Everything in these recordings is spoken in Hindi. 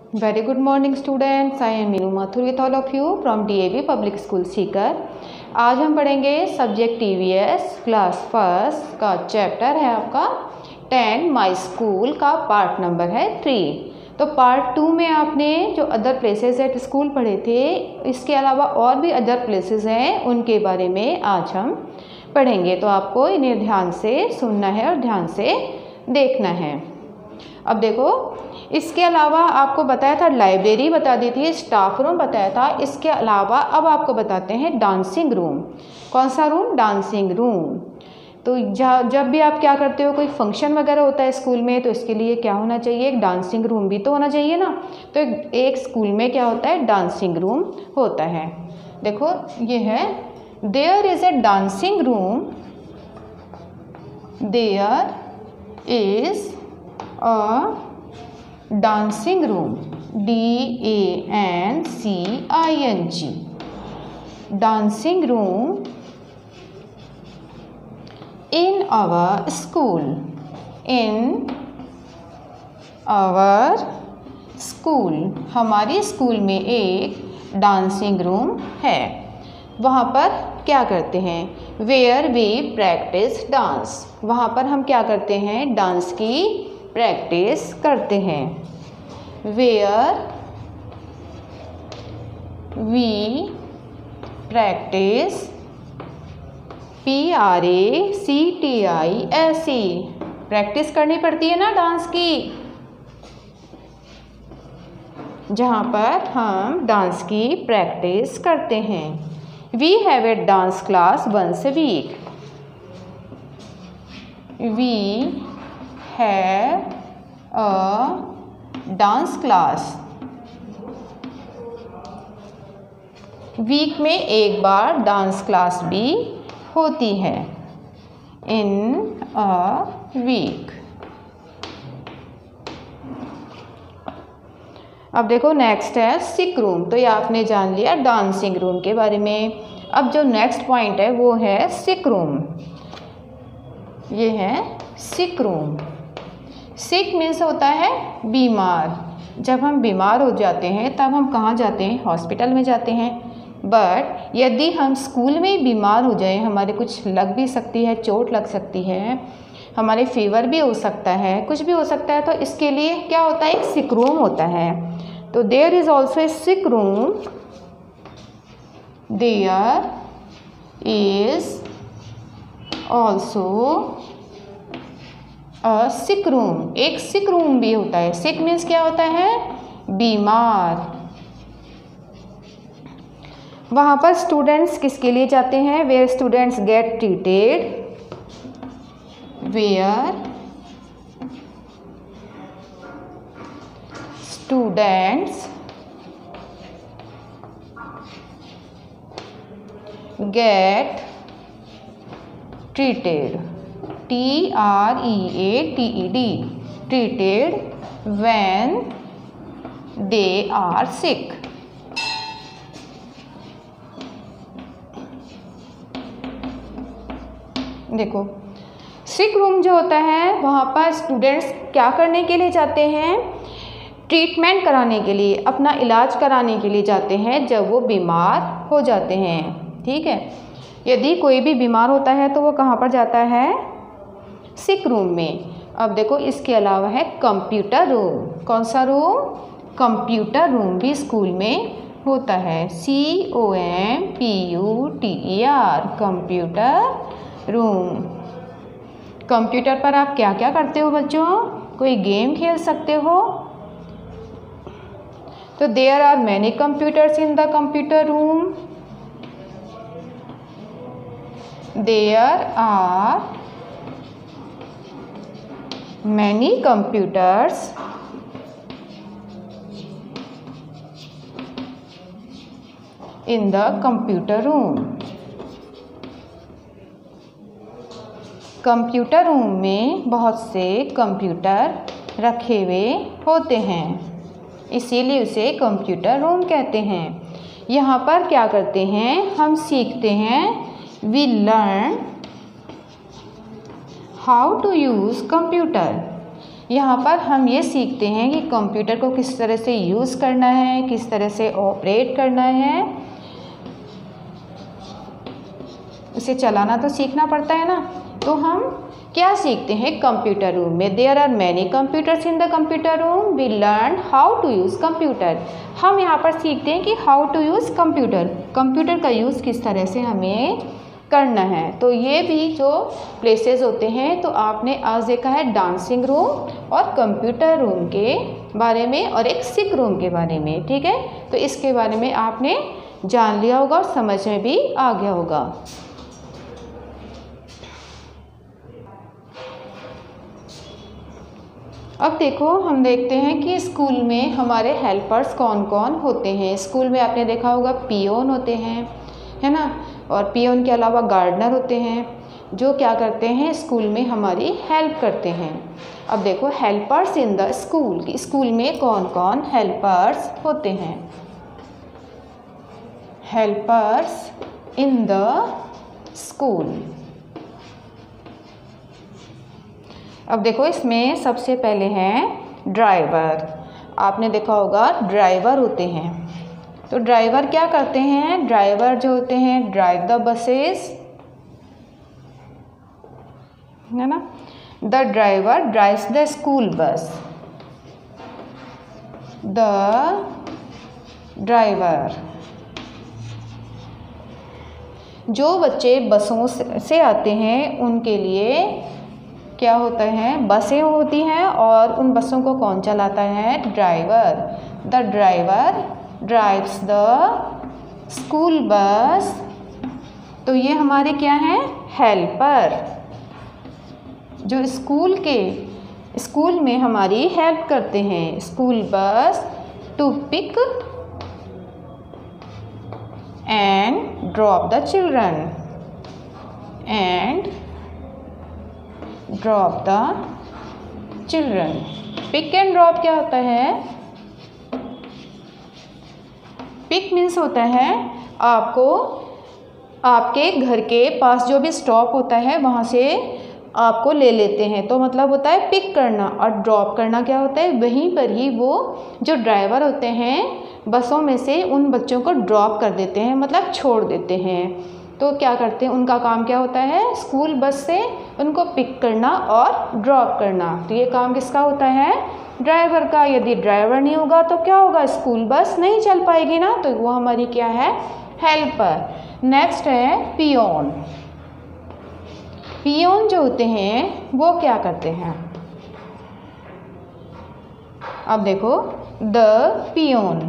Very good morning students. I am Meenu Mathur with all of you from DAV Public School Sikar. आज हम पढ़ेंगे सब्जेक्ट EVS क्लास फर्स्ट का चैप्टर है आपका 10 माई स्कूल का पार्ट नंबर है 3। तो पार्ट 2 में आपने जो अदर प्लेसेस एट स्कूल पढ़े थे, इसके अलावा और भी अदर प्लेसेस हैं, उनके बारे में आज हम पढ़ेंगे। तो आपको इन्हें ध्यान से सुनना है और ध्यान से देखना है। अब देखो, इसके अलावा आपको बताया था लाइब्रेरी बता दी थी, स्टाफ रूम बताया था। इसके अलावा अब आपको बताते हैं डांसिंग रूम। कौन सा रूम? Dancing room. तो जब भी आप क्या करते हो, कोई फंक्शन वगैरह होता है स्कूल में, तो इसके लिए क्या होना चाहिए? एक डांसिंग रूम भी तो होना चाहिए ना। तो एक स्कूल में क्या होता है? डांसिंग रूम होता है। देखो ये है, there is a dancing room, there is a dancing room, DANCING, dancing room in our school, in our school, हमारी स्कूल में एक डांसिंग रूम है। वहाँ पर क्या करते हैं? वेयर वी प्रैक्टिस डांस, वहाँ पर हम क्या करते हैं? डांस की प्रैक्टिस करते हैं। Where we practice, PRACTIS, practice करनी पड़ती है ना डांस की, जहाँ पर हम डांस की प्रैक्टिस करते हैं। We have a dance class once a week, we have a dance class, week में एक बार डांस क्लास भी होती है, इन अ वीक। अब देखो नेक्स्ट है सिक रूम। तो ये आपने जान लिया डांसिंग रूम के बारे में। अब जो नेक्स्ट पॉइंट है वो है सिक रूम। ये है सिक रूम। सिक मीन्स होता है बीमार। जब हम बीमार हो जाते हैं तब हम कहाँ जाते हैं? हॉस्पिटल में जाते हैं। बट यदि हम स्कूल में ही बीमार हो जाएं, हमारे कुछ लग भी सकती है, चोट लग सकती है, हमारे फीवर भी हो सकता है, कुछ भी हो सकता है, तो इसके लिए क्या होता है? एक सिक रूम होता है। तो there is also a sick room, there is also sick room. एक सिक रूम भी होता है। सिक मीन्स क्या होता है? बीमार। वहाँ पर स्टूडेंट्स किसके लिए जाते हैं? Where students get treated, where students get treated, TREATED, treated when they are sick। देखो, सिक रूम जो होता है वहाँ पर स्टूडेंट्स क्या करने के लिए जाते हैं? ट्रीटमेंट कराने के लिए, अपना इलाज कराने के लिए जाते हैं जब वो बीमार हो जाते हैं। ठीक है, यदि कोई भी बीमार होता है तो वो कहाँ पर जाता है? सिक रूम में। अब देखो, इसके अलावा है कंप्यूटर रूम। कौन सा रूम? कंप्यूटर रूम भी स्कूल में होता है, COMPUTER, कंप्यूटर रूम। कंप्यूटर पर आप क्या क्या करते हो बच्चों? कोई गेम खेल सकते हो। तो there are many computers in the computer room, there are many computers in the computer room। Computer room में बहुत से कंप्यूटर रखे हुए होते हैं, इसीलिए उसे कंप्यूटर रूम कहते हैं। यहाँ पर क्या करते हैं? हम सीखते हैं, we learn how to use computer, यहाँ पर हम ये सीखते हैं कि कंप्यूटर को किस तरह से यूज़ करना है, किस तरह से ऑपरेट करना है। इसे चलाना तो सीखना पड़ता है ना। तो हम क्या सीखते हैं कंप्यूटर रूम में? There are many computers in the computer room, we learn how to use computer. हम यहाँ पर सीखते हैं कि how to use computer, computer का यूज़ किस तरह से हमें करना है। तो ये भी जो प्लेसेस होते हैं, तो आपने आज देखा है डांसिंग रूम और कंप्यूटर रूम के बारे में और एक सिक रूम के बारे में, ठीक है। तो इसके बारे में आपने जान लिया होगा और समझ में भी आ गया होगा। अब देखो, हम देखते हैं कि स्कूल में हमारे हेल्पर्स कौन कौन होते हैं। स्कूल में आपने देखा होगा पियोन होते हैं, है ना, और पियोन के अलावा गार्डनर होते हैं, जो क्या करते हैं स्कूल में हमारी हेल्प करते हैं। अब देखो हेल्पर्स इन द स्कूल, कि स्कूल में कौन कौन हेल्पर्स होते हैं। Helpers in the school. अब देखो इसमें सबसे पहले हैं ड्राइवर। आपने देखा होगा ड्राइवर होते हैं। तो ड्राइवर क्या करते हैं? ड्राइवर जो होते हैं ड्राइव द बसेस, है ना। The driver drives the school bus. The driver, जो बच्चे बसों से आते हैं उनके लिए क्या होता है? बसें होती हैं, और उन बसों को कौन चलाता है? Driver. The driver drives the school bus. तो ये हमारे क्या हैं? हेल्पर, जो स्कूल में हमारी हेल्प करते हैं। School bus to pick and drop the children, and drop the children. Pick and drop क्या होता है? पिक मीन्स होता है आपको आपके घर के पास जो भी स्टॉप होता है वहाँ से आपको ले लेते हैं, तो मतलब होता है पिक करना। और ड्रॉप करना क्या होता है? वहीं पर ही वो जो ड्राइवर होते हैं बसों में से उन बच्चों को ड्रॉप कर देते हैं, मतलब छोड़ देते हैं। तो क्या करते हैं, उनका काम क्या होता है? स्कूल बस से उनको पिक करना और ड्रॉप करना। तो ये काम किसका होता है? ड्राइवर का। यदि ड्राइवर नहीं होगा तो क्या होगा? स्कूल बस नहीं चल पाएगी ना, तो वो हमारी क्या है? हेल्पर। नेक्स्ट है पियोन। पियोन जो होते हैं वो क्या करते हैं? अब देखो, द पियोन,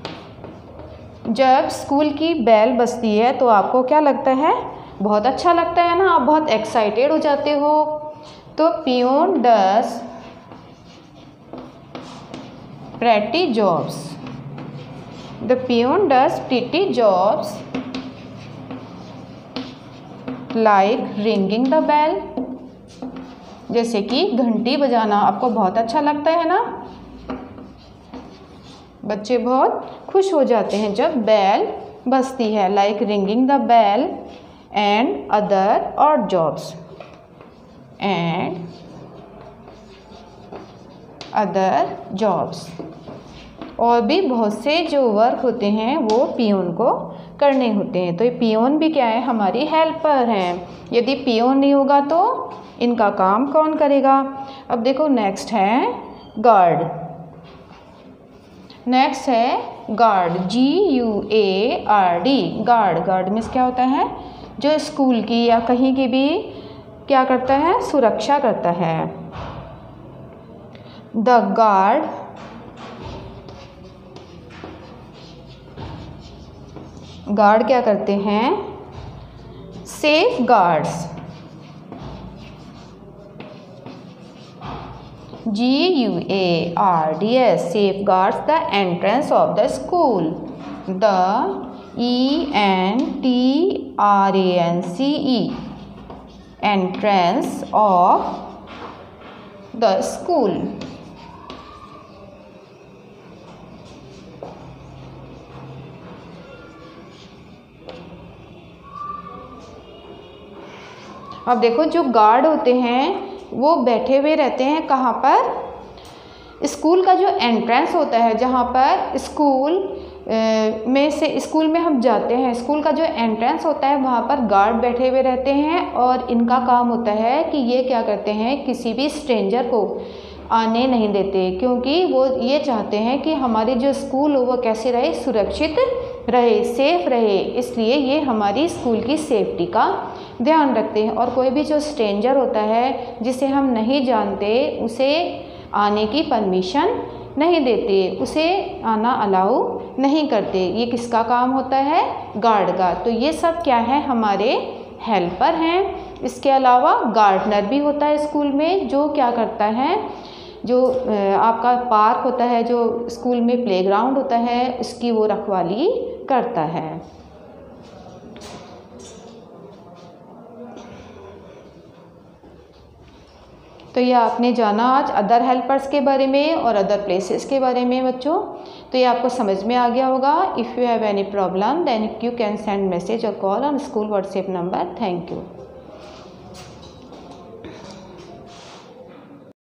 जब स्कूल की बेल बजती है तो आपको क्या लगता है? बहुत अच्छा लगता है ना, आप बहुत एक्साइटेड हो जाते हो। तो peon does pretty jobs. The peon does pretty jobs like ringing the bell. जैसे कि घंटी बजाना आपको बहुत अच्छा लगता है ना, बच्चे बहुत खुश हो जाते हैं जब बेल बजती है। Like ringing the bell and other odd jobs, and other jobs. और भी बहुत से जो वर्क होते हैं वो पियोन को करने होते हैं। तो ये पियोन भी क्या है? हमारी हेल्पर हैं। यदि पियोन नहीं होगा तो इनका काम कौन करेगा? अब देखो नेक्स्ट है गार्ड। नेक्स्ट है guard, GUARD, guard. Guard means क्या होता है? जो स्कूल की या कहीं की भी क्या करता है? सुरक्षा करता है। द गार्ड गार्ड क्या करते हैं? Safeguards, GUARDS, safeguards the entrance of the school. The ENTRANCE, entrance of the school. अब देखो जो गार्ड होते हैं वो बैठे हुए रहते हैं कहाँ पर? स्कूल का जो एंट्रेंस होता है, जहाँ पर स्कूल में हम जाते हैं, स्कूल का जो एंट्रेंस होता है वहाँ पर गार्ड बैठे हुए रहते हैं और इनका काम होता है कि ये क्या करते हैं, किसी भी स्ट्रेंजर को आने नहीं देते, क्योंकि वो ये चाहते हैं कि हमारी जो स्कूल हो वो कैसे रहे, सुरक्षित रहे, सेफ़ रहे। इसलिए ये हमारी स्कूल की सेफ्टी का ध्यान रखते हैं। और कोई भी जो स्ट्रेंजर होता है जिसे हम नहीं जानते, उसे आने की परमिशन नहीं देते, उसे आना अलाउ नहीं करते। ये किसका काम होता है, गार्ड का। तो ये सब क्या है, हमारे हेल्पर हैं। इसके अलावा गार्डनर भी होता है स्कूल में, जो क्या करता है, जो आपका पार्क होता है, जो स्कूल में प्लेग्राउंड होता है, उसकी वो रखवाली करता है। तो ये आपने जाना आज अदर हेल्पर्स के बारे में और अदर प्लेसेस के बारे में बच्चों। तो ये आपको समझ में आ गया होगा। If you have any problem then you can send message और call on school WhatsApp number. Thank you.